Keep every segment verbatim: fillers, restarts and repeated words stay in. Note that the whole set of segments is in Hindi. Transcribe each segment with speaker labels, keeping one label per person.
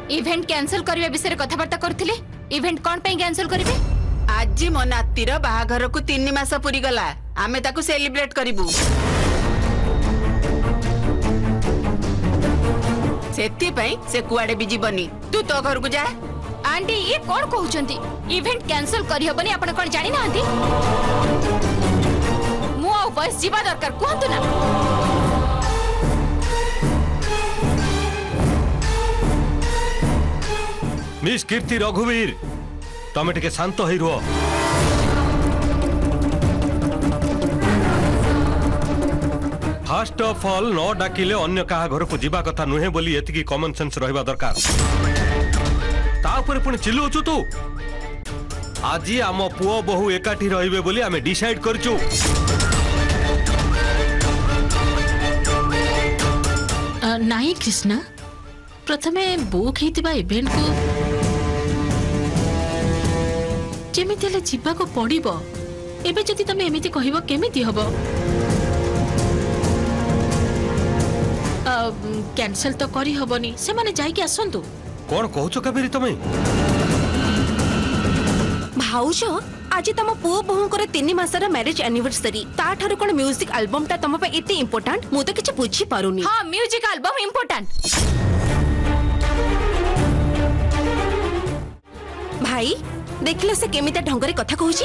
Speaker 1: इवेंट कैंसिल करबे विषय कथबार्ता करथिले। इवेंट कोन पे कैंसिल करबे?
Speaker 2: आज मो नातीर बाहाघर को तीन मास पूरी गला, आमे ताकू सेलिब्रेट करिबू। सेति पई से कुआडे भी जीवनी, तू तो घर को जा।
Speaker 1: आंटी ये कोन कहउचंती? इवेंट कैंसिल करि हबनी, आपण कोन जानि नांती? मु आ बस जीवा दरकार कहंतु ना।
Speaker 3: मिस कीर्ति रघुवीर तमे टिके शांत होई रुह। फर्स्ट ऑफ ऑल न डाकिले अन्य कहा घर को जीवा कथा नुहे बोली एतिकी कॉमन सेंस रहिबा दरकार। ता ऊपर पुणी चिल्लुचु तू। आज आम पुओ बहु एकाठी रहिबे बोली आमे डिसाइड करचु।
Speaker 4: नहीं कृष्णा, प्रथमे बुक हेतिबा इवेंट को जेमिति ले जीवा को पड़िबो। एबे जदि तमे एमिति कहिबो केमिति हबो? कैंसिल तो करी हबनी, से माने जाई के आसंतु।
Speaker 3: कोन कहउछो काबेरी तमे?
Speaker 5: भाउज आज तम पुओ बहुकर तीन मासर मैरिज एनिवर्सरी, ता ठारू कोन म्यूजिक एल्बम ता तम पे एते इंपोर्टेंट मु तो किछ बुझी पारुनी।
Speaker 1: हां म्यूजिक एल्बम इंपोर्टेंट।
Speaker 5: भाई देखले से केमिता ढंगरे कथा कहूची।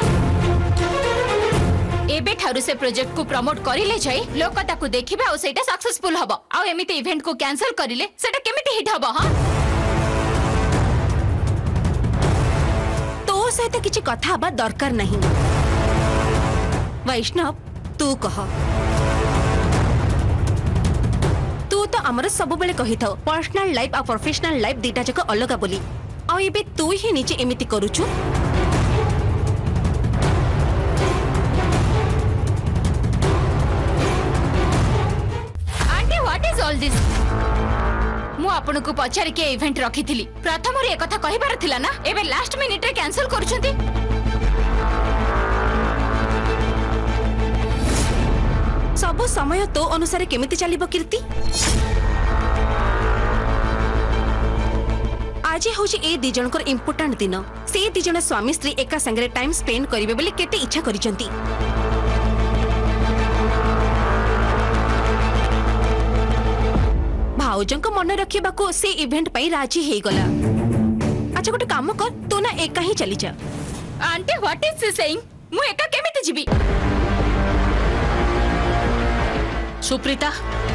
Speaker 1: एबे ठारू से प्रोजेक्ट को प्रमोट करिले जाई लोक ताकू देखिबे आ सेटा सक्सेसफुल हबो। आ एमिते इवेंट को कैंसिल करिले सेटा केमिति हिट हबो? हां
Speaker 5: तो सहित किछि कथा हबा दरकार नहीं। वैष्णव तू कह, तू तो हमर सब बेले कहि थाओ पर्सनल लाइफ आ प्रोफेशनल लाइफ दीटा जक अलगा बोली। आ एबे तू ही नीचे एमिति करूछु।
Speaker 1: Aunty what is all this? मु आपन को पचार के इवेंट रखी थिली, प्रथम रे एकथा कहिबार थिला ना, एबे लास्ट मिनिट रे कैंसिल करूछंती।
Speaker 5: सब समय तो अनुसार केमिति चलिबो कीर्ति? आज हूँ ए दी जनकर इम्पोर्टेंट दिन। से दी जन स्वामी स्त्री एका संगे टाइम स्पेंड करिवे बोली केते इच्छा करिसंती। भाउजन को मन रखिबा को से इवेंट पई राजी हे गला। अच्छा गोटे काम कर, तो ना एका ही चली जा।
Speaker 1: Aunty what is this saying? मु एका केमिति जिबी?
Speaker 4: सुप्रीता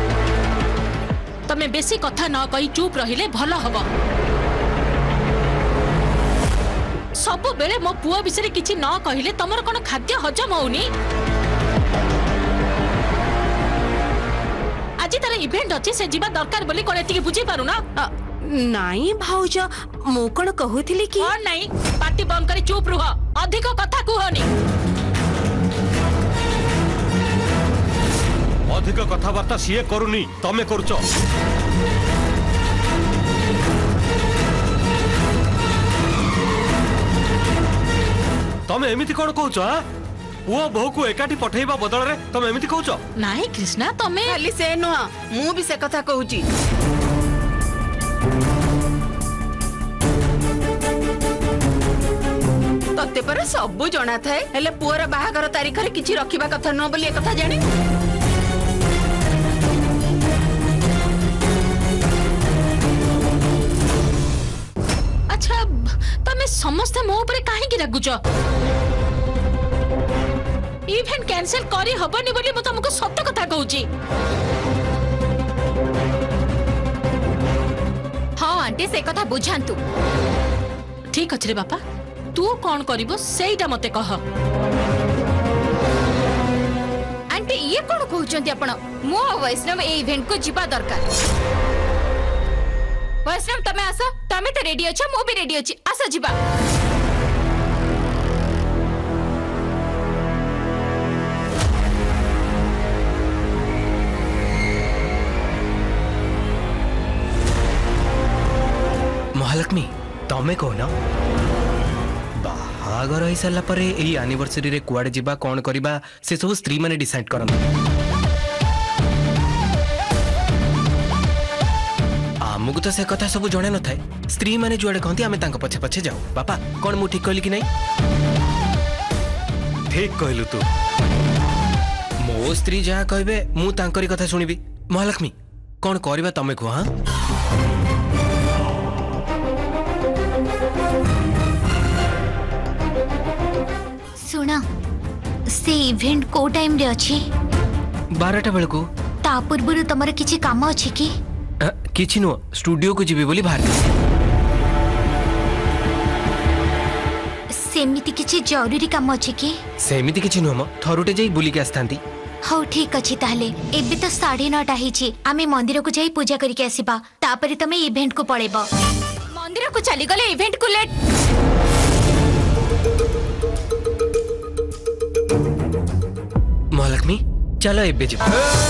Speaker 4: तमे बेसी कथा न कही चुप रहिले भलो हबो। सब बेले मो पुआ विषय किछि न कहिले तमर कोन खाद्य हजम होउनी? आज तार इवेंट अछि से जीवा दरकार बोली कोन एतिके बुझी पारु ना?
Speaker 5: नहीं भाउज मु कोन कहूथिली कि
Speaker 4: और नहीं पार्टी बंद करी चुप रुह, अधिक कथा कुहनी।
Speaker 3: अधिक कथाबार्ता सीए करूनी, तमे करूचो। तमे एमिति कोन कहउचो? हां पुओ बहु को एकाठी पठेइबा बदल रे तमे एमिति कहउचो?
Speaker 4: नाही कृष्णा तमे
Speaker 2: खाली से नुआ, मु भी से कथा कहूची। तते पर सब जणा थाए, हेले पुओर बाहागर तारीख रे किछि रखिबा कथा न बोली ए कथा जानि।
Speaker 4: अच्छा तमे समस्त मो ऊपर काहे की रागुच? इवेंट कैंसिल करी हबनी बोली म तुमको सत्य कथा कहूची।
Speaker 1: हां आंटी से कथा बुझांतु।
Speaker 4: ठीक अछि रे बापा, तू कोन करिवो सेइटा मते कह।
Speaker 1: आंटी ये कोन कहउचंती आपण? मो वैष्णव ए इवेंट को जीवा दरकार। वैष्णव तमे आसो, तमे तो रेडी अछ, मो भी रेडी अछि, आसो जीवा।
Speaker 6: महालक्ष्मी तमे कहो ना, बाहागर हो सारा पर यही एनिवर्सरी रे कुआडे जीवा कौन करबा से सब स्त्री माने डिसाइड करन। आमुक तो से कथा सब जणे न थाए स्त्री माने जुआडे कहती आमे तांको पछे पछे जाऊ बापा कौन मु ठीक कहली कि नहीं
Speaker 3: ठीक कहलु तू
Speaker 6: मो स्त्री जहाँ कहबे मु तांकरी कथा सुनिबी महालक्ष्मी कौन करबा तमे को हां
Speaker 1: सुना से इवेंट को टाइम रे अछि
Speaker 6: बारटा बेल को
Speaker 1: ता पूर्व तमर किछि काम अछि कि
Speaker 6: अ, किछि नो स्टूडियो को जीवी बोली बाहर
Speaker 1: सेमिति किछि जरूरी काम अछि कि
Speaker 6: सेमिति किछि नो म थरुटे जाई बुली के आस्थांती
Speaker 1: हौ ठीक अछि ताहले एबे तो साढ़े नौटा हिछि आमे मंदिर को जाई पूजा करी के आसीबा तापरे तमे इवेंट को पळेबो मंदिर को चली गले इवेंट को लेट
Speaker 6: महालक्ष्मी चलो एबे जी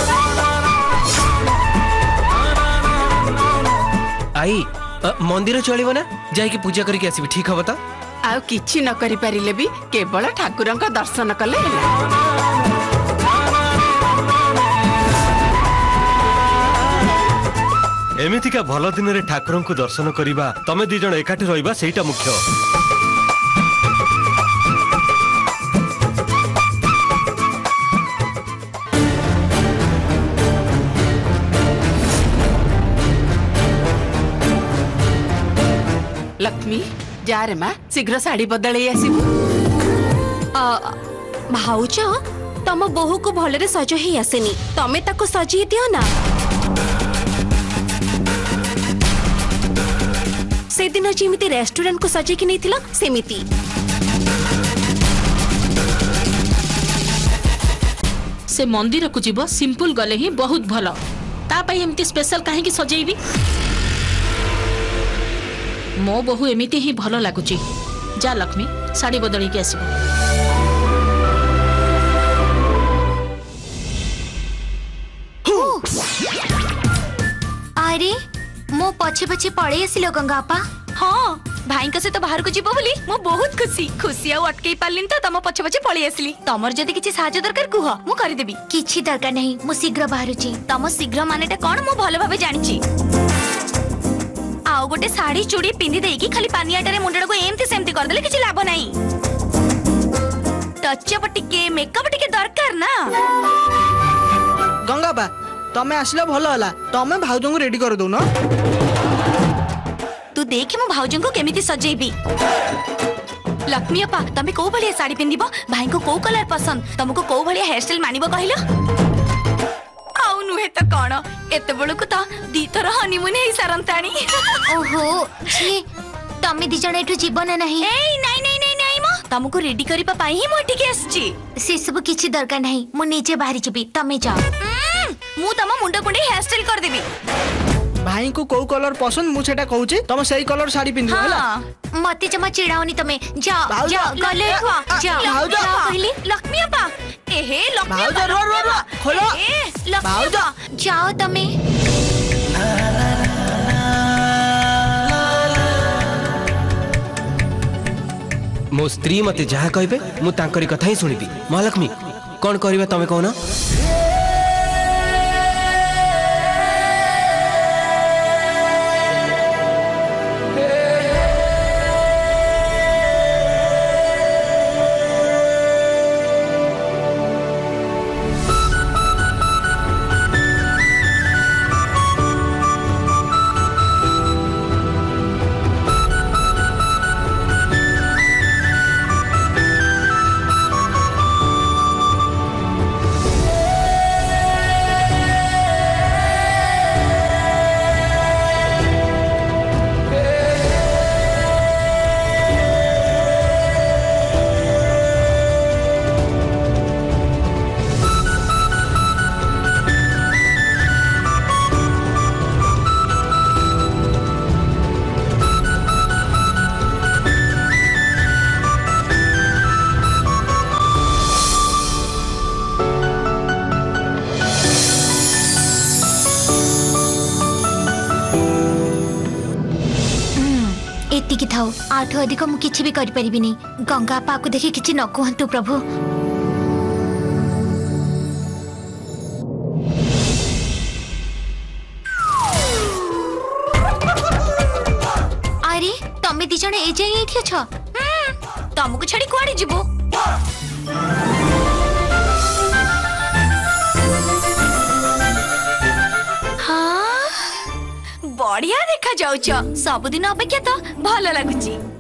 Speaker 6: आई अ, मंदिर चलिबो ना जाई के पूजा करी के आसीबी ठीक हबो त
Speaker 2: आउ किछि न करि परिले भी केवल ठाकुरंका दर्शन कले ହେଲା।
Speaker 3: एमितिका भल दिन रे ठाकुर को दर्शन करिबा तमे दी जण एकाठी रहिबा सेटा मुख्य
Speaker 2: लक्ष्मी जा रे माँ शीघ्र साड़ी बदल आसबू
Speaker 5: भाउज तम बोहू को भलरे सज ही आसेनी तमे ताको सजी दियो ना से दिन जेमिति रेस्टोरेंट को सजे कि नहीं सेमिति
Speaker 4: से मंदिर को जीव सिंपल गले ही बहुत भल तापाई एमती स्पेशल काहे की सजेइबी मो बहु एमिति ही भल लागुची जा लक्ष्मी साड़ी बदली के आसीबो
Speaker 1: अरे मो पछे पछे पड़े आसिलो गंगापा हाँ भाई का से तो बाहर को जीवो बोली मो बहुत खुशी खुशी आ अटके पारलिन तो तम पछे पछे पळी आसली तमर जदी किछि साहाय्य दरकार कुह मु करि देबी किछि दरकार नहीं मु शीघ्र बाहरुची तम शीघ्र मानेटा कोन मु भलो भाबे जानिची आउ गोटे साड़ी चूड़ी पिंदी देकी खाली पानियाटारे मुंडड़ को एमती सेमती कर देले किछि लाभ नहीं टच अप टिके मेकअप टिके दरकार ना
Speaker 7: गंगा बा तमे आसले भलो होला तमे भाउजो को रेडी कर दो ना
Speaker 1: तू देख मो भाउजन को केमिति सजेबी लक्ष्मी अपा तमे को भलिया साड़ी पिंदिबो भाई को को कलर पसंद तुमको को भलिया हेयर स्टाइल मानिबो कहिलो आउ नुहे त कोन एते बळु को त दी तर हनीमून हे सारंताणी ओहो छी तमे दी जण एठु जीवन नाही ए नाही नाही नाही नाही मो तुमको रेडी करिबा पाई ही मोटी के आछी से सब किछि दरकार नाही मु नीचे बाहरी जबी तमे जाओ मु तम मुंड कुंडे हेयर स्टाइल कर देबी
Speaker 7: भाई को को कलर पसंद मु सेटा कहूची तमे सही कलर साड़ी पिंदिबो होला
Speaker 1: मते जमा चिड़ाओनी तमे जाओ
Speaker 7: भाउज,
Speaker 1: जाओ गले हुआ जाओ
Speaker 7: भाउज,
Speaker 1: जाओ कहली लक्ष्मी अपा एहे लक्ष्मी
Speaker 7: भाउज,
Speaker 1: अपा,
Speaker 7: रो, रो, रो, खोलो।
Speaker 1: ए, लक्ष्मी
Speaker 7: भाउज।
Speaker 1: अपा, जाओ तमे
Speaker 6: मो स्त्री मते जहाँ कहबे मु तांकरी कथा ही सुनिबी महालक्ष्मी कौन करबा तमे कहना
Speaker 1: एतिकी थाओ आठ अधिक मु किछि भी करि परिबिनी गंगा अपा को देखि किछि न कहंतु प्रभु जाए एठी अछ तुमको छाड़ी कुआड़े जीवो हाँ बढ़िया देखा जाउछ सबुदिन अपेक्षा तो भल लगुची